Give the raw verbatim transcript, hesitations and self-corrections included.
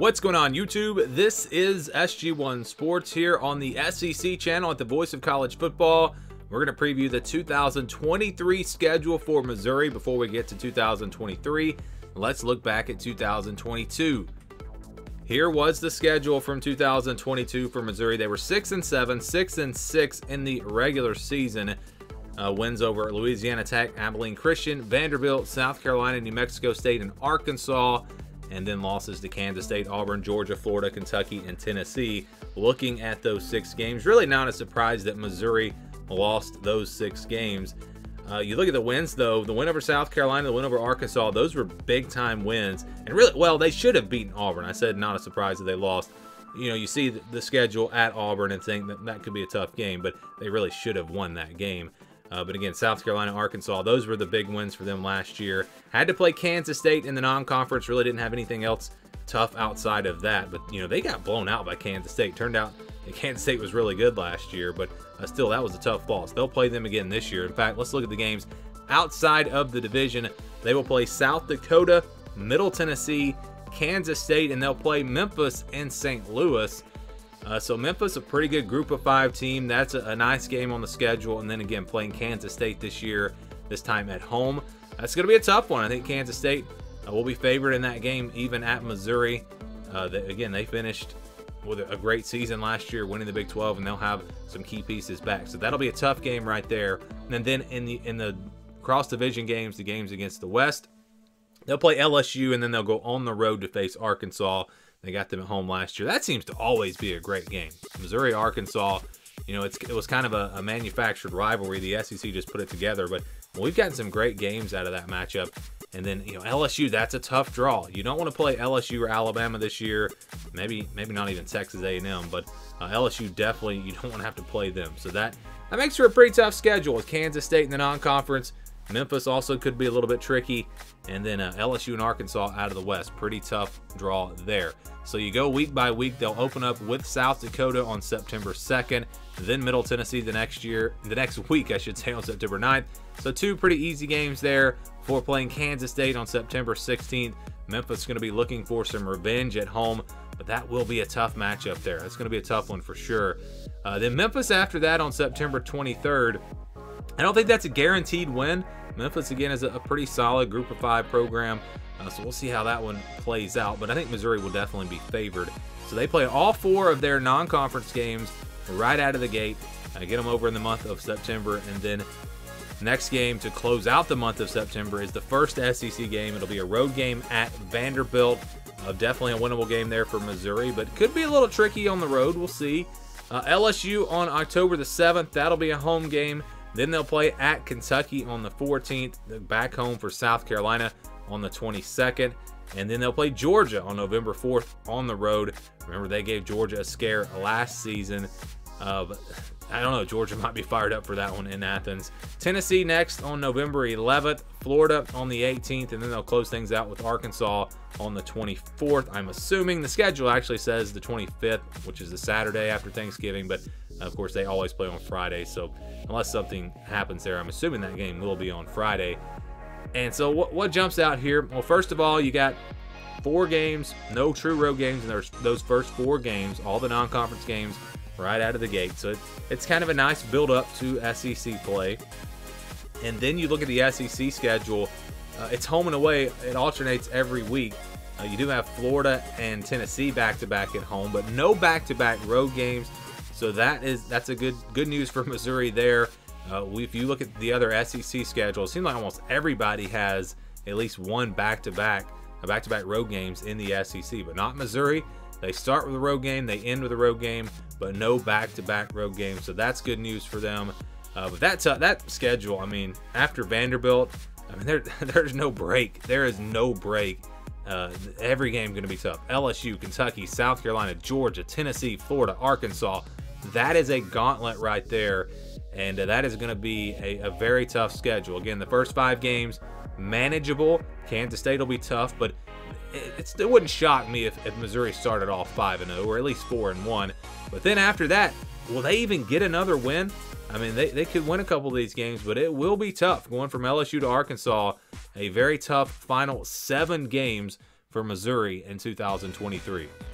What's going on, YouTube? This is S G one Sports here on the S E C channel at the Voice of College Football. We're going to preview the two thousand twenty-three schedule for Missouri. Before we get to two thousand twenty-three, let's look back at two thousand twenty-two. Here was the schedule from two thousand twenty-two for Missouri. They were six and seven, six and six in the regular season. Uh, wins over Louisiana Tech, Abilene Christian, Vanderbilt, South Carolina, New Mexico State, and Arkansas. And then losses to Kansas State, Auburn, Georgia, Florida, Kentucky, and Tennessee. Looking at those six games, really not a surprise that Missouri lost those six games. Uh, you look at the wins, though. The win over South Carolina, the win over Arkansas, those were big-time wins. And really, well, they should have beaten Auburn. I said not a surprise that they lost. You know, you see the, the schedule at Auburn and think that that could be a tough game, but they really should have won that game. Uh, but again, South Carolina, Arkansas, those were the big wins for them last year. Had to play Kansas State in the non-conference. Really didn't have anything else tough outside of that. But, you know, they got blown out by Kansas State. Turned out that Kansas State was really good last year, but uh, still, that was a tough loss. They'll play them again this year. In fact, let's look at the games outside of the division. They will play South Dakota, Middle Tennessee, Kansas State, and they'll play Memphis and Saint Louis. Uh, so Memphis, a pretty good group of five team. That's a, a nice game on the schedule. And then again, playing Kansas State this year, this time at home. That's going to be a tough one. I think Kansas State uh, will be favored in that game, even at Missouri. Uh, they, again, they finished with a great season last year, winning the Big twelve, and they'll have some key pieces back. So that'll be a tough game right there. And then in the in the cross-division games, the games against the West, they'll play L S U, and then they'll go on the road to face Arkansas. They got them at home last year. That seems to always be a great game. Missouri, Arkansas, you know, it's, it was kind of a, a manufactured rivalry. The S E C just put it together, but we've gotten some great games out of that matchup. And then, you know, L S U, that's a tough draw. You don't want to play L S U or Alabama this year. Maybe maybe not even Texas A and M, but uh, L S U definitely, you don't want to have to play them. So that, that makes for a pretty tough schedule with Kansas State in the non-conference. Memphis also could be a little bit tricky. And then uh, L S U and Arkansas out of the West. Pretty tough draw there. So you go week by week. They'll open up with South Dakota on September second. Then Middle Tennessee the next year, the next week, I should say, on September ninth. So two pretty easy games there before playing Kansas State on September sixteenth. Memphis is going to be looking for some revenge at home, but that will be a tough matchup there. That's going to be a tough one for sure. Uh, then Memphis after that on September twenty-third. I don't think that's a guaranteed win. Memphis, again, is a, a pretty solid group of five program, uh, so we'll see how that one plays out. But I think Missouri will definitely be favored. So they play all four of their non-conference games right out of the gate, uh, get them over in the month of September, and then next game to close out the month of September is the first S E C game. It'll be a road game at Vanderbilt. Uh, definitely a winnable game there for Missouri, but could be a little tricky on the road. We'll see. Uh, L S U on October the seventh. That'll be a home game. Then they'll play at Kentucky on the fourteenth, back home for South Carolina on the twenty-second. And then they'll play Georgia on November fourth on the road. Remember, they gave Georgia a scare last season. Uh, but I don't know, Georgia might be fired up for that one in Athens. Tennessee next on November eleventh, Florida on the eighteenth, and then they'll close things out with Arkansas on the twenty-fourth. I'm assuming the schedule actually says the twenty-fifth, which is the Saturday after Thanksgiving, but of course they always play on Friday, so unless something happens there, I'm assuming that game will be on Friday. And so what, what jumps out here? Well, first of all, you got four games, no true road games in those, those first four games, all the non-conference games right out of the gate. So it, it's kind of a nice build-up to S E C play. And then you look at the S E C schedule. Uh, it's home and away. It alternates every week. Uh, you do have Florida and Tennessee back-to-back at home, but no back-to-back road games. So that is that's a good good news for Missouri there. Uh, we, if you look at the other S E C schedule, it seems like almost everybody has at least one back-to-back, a back-to-back road games in the S E C, but not Missouri. They start with a road game, they end with a road game, but no back-to-back road games. So that's good news for them. Uh, but that uh, that schedule, I mean, after Vanderbilt, I mean, there there's no break. There is no break. Uh, every game going to be tough. L S U, Kentucky, South Carolina, Georgia, Tennessee, Florida, Arkansas. That is a gauntlet right there, and uh, that is going to be a, a very tough schedule. Again, the first five games, manageable. Kansas State will be tough, but it, it's, it wouldn't shock me if, if Missouri started off five and oh, or at least four and one. But then after that, will they even get another win? I mean, they, they could win a couple of these games, but it will be tough going from L S U to Arkansas. A very tough final seven games for Missouri in two thousand twenty-three.